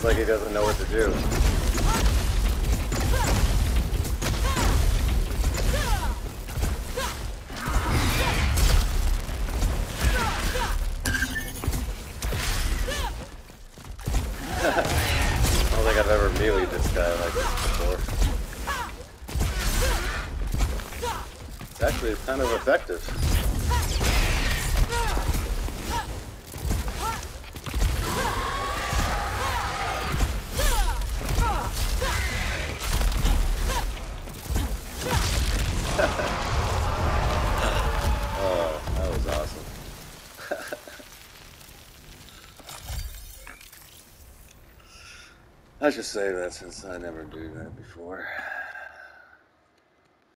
like he doesn't know what to do. I don't think I've ever meleeed this guy like this before. It's actually kind of effective. Oh, that was awesome. I should say that since I never do that before.